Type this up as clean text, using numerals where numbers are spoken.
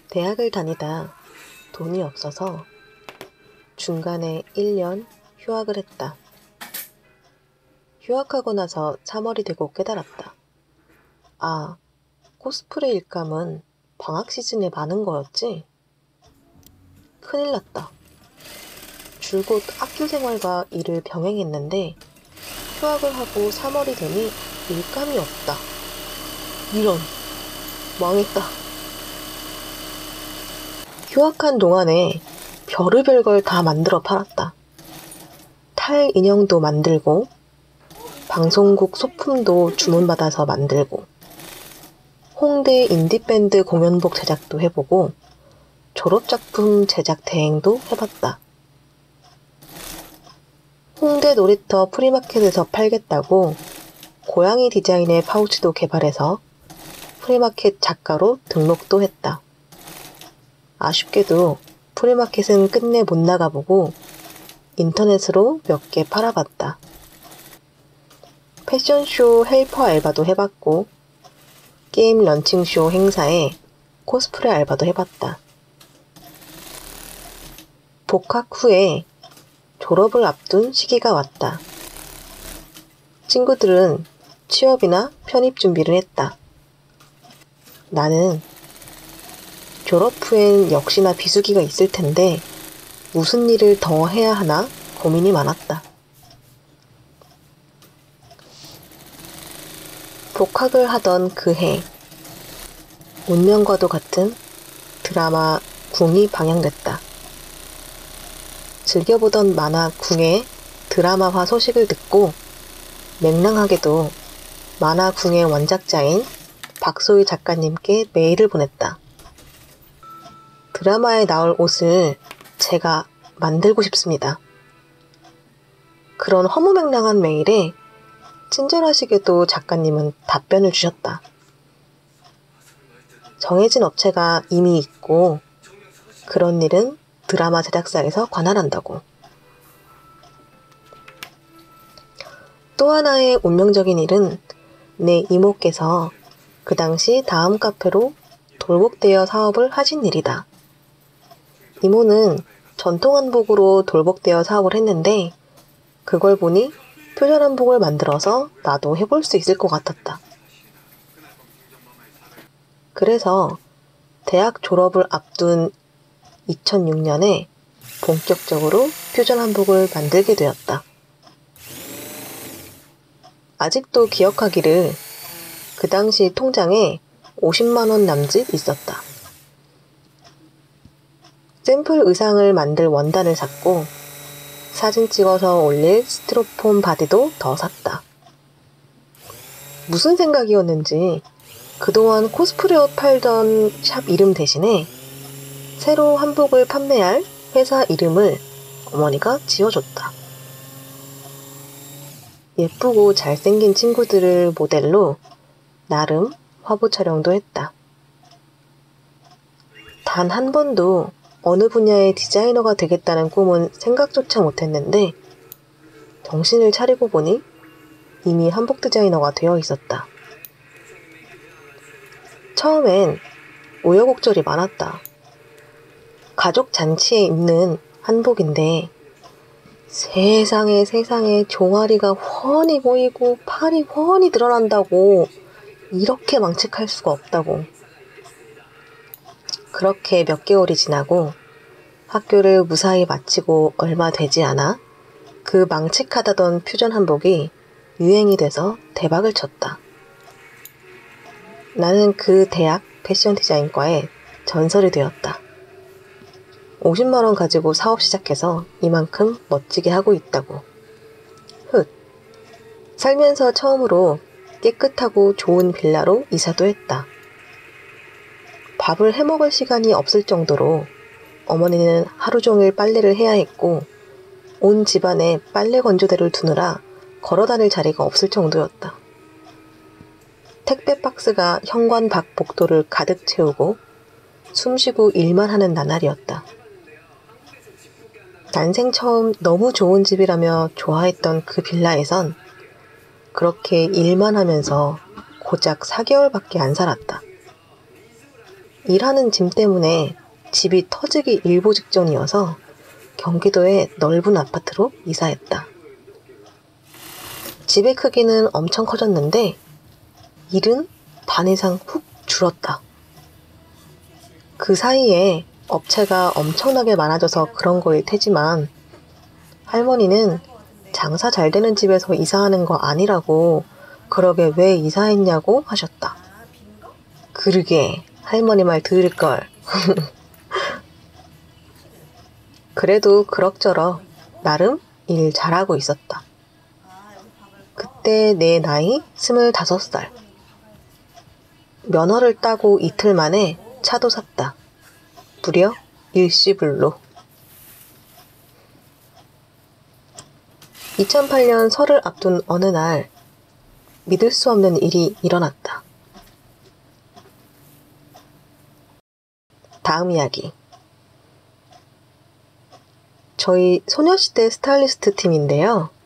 대학을 다니다 돈이 없어서 중간에 1년 휴학을 했다. 휴학하고 나서 3월이 되고 깨달았다. 아, 코스프레 일감은 방학 시즌에 많은 거였지? 큰일 났다. 줄곧 학교 생활과 일을 병행했는데 휴학을 하고 3월이 되니 일감이 없다. 이런, 망했다. 휴학한 동안에 별의별 걸 다 만들어 팔았다. 탈 인형도 만들고 방송국 소품도 주문받아서 만들고 홍대 인디밴드 공연복 제작도 해보고 졸업작품 제작 대행도 해봤다. 홍대 놀이터 프리마켓에서 팔겠다고 고양이 디자인의 파우치도 개발해서 프리마켓 작가로 등록도 했다. 아쉽게도 프리마켓은 끝내 못 나가보고 인터넷으로 몇 개 팔아봤다. 패션쇼 헬퍼 알바도 해봤고 게임 런칭쇼 행사에 코스프레 알바도 해봤다. 복학 후에 졸업을 앞둔 시기가 왔다. 친구들은 취업이나 편입 준비를 했다. 나는 졸업 후엔 역시나 비수기가 있을 텐데 무슨 일을 더 해야 하나 고민이 많았다. 복학을 하던 그 해, 운명과도 같은 드라마 궁이 방영됐다. 즐겨보던 만화 궁의 드라마화 소식을 듣고 맹랑하게도 만화 궁의 원작자인 박소희 작가님께 메일을 보냈다. 드라마에 나올 옷을 제가 만들고 싶습니다. 그런 허무맹랑한 메일에 친절하시게도 작가님은 답변을 주셨다. 정해진 업체가 이미 있고 그런 일은 드라마 제작사에서 관할한다고. 또 하나의 운명적인 일은 내 이모께서 그 당시 다음 카페로 돌복대여 사업을 하신 일이다. 이모는 전통 한복으로 돌복대여 사업을 했는데 그걸 보니 표절 한복을 만들어서 나도 해볼 수 있을 것 같았다. 그래서 대학 졸업을 앞둔 2006년에 본격적으로 퓨전 한복을 만들게 되었다. 아직도 기억하기를 그 당시 통장에 50만 원 남짓 있었다. 샘플 의상을 만들 원단을 샀고 사진 찍어서 올릴 스티로폼 바디도 더 샀다. 무슨 생각이었는지 그동안 코스프레 옷 팔던 샵 이름 대신에 새로 한복을 판매할 회사 이름을 어머니가 지어줬다. 예쁘고 잘생긴 친구들을 모델로 나름 화보 촬영도 했다. 단 한 번도 어느 분야의 디자이너가 되겠다는 꿈은 생각조차 못했는데 정신을 차리고 보니 이미 한복 디자이너가 되어 있었다. 처음엔 우여곡절이 많았다. 가족 잔치에 입는 한복인데 세상에 종아리가 훤히 보이고 팔이 훤히 드러난다고 이렇게 망측할 수가 없다고. 그렇게 몇 개월이 지나고 학교를 무사히 마치고 얼마 되지 않아 그 망측하다던 퓨전 한복이 유행이 돼서 대박을 쳤다. 나는 그 대학 패션 디자인과에 전설이 되었다. 50만 원 가지고 사업 시작해서 이만큼 멋지게 하고 있다고. 훗. 살면서 처음으로 깨끗하고 좋은 빌라로 이사도 했다. 밥을 해먹을 시간이 없을 정도로 어머니는 하루 종일 빨래를 해야 했고 온 집안에 빨래 건조대를 두느라 걸어 다닐 자리가 없을 정도였다. 택배 박스가 현관 밖 복도를 가득 채우고 숨쉬고 일만 하는 나날이었다. 난생 처음 너무 좋은 집이라며 좋아했던 그 빌라에선 그렇게 일만 하면서 고작 4개월밖에 안 살았다. 일하는 짐 때문에 집이 터지기 일보 직전이어서 경기도의 넓은 아파트로 이사했다. 집의 크기는 엄청 커졌는데 일은 반 이상 훅 줄었다. 그 사이에 업체가 엄청나게 많아져서 그런 거일 테지만 할머니는 장사 잘 되는 집에서 이사하는 거 아니라고 그러게 왜 이사했냐고 하셨다. 그러게 할머니 말 들을걸. 그래도 그럭저럭 나름 일 잘하고 있었다. 그때 내 나이 25살. 면허를 따고 이틀 만에 차도 샀다. 무려 일시불로. 2008년 설을 앞둔 어느 날 믿을 수 없는 일이 일어났다. 다음 이야기. 저희 소녀시대 스타일리스트 팀인데요.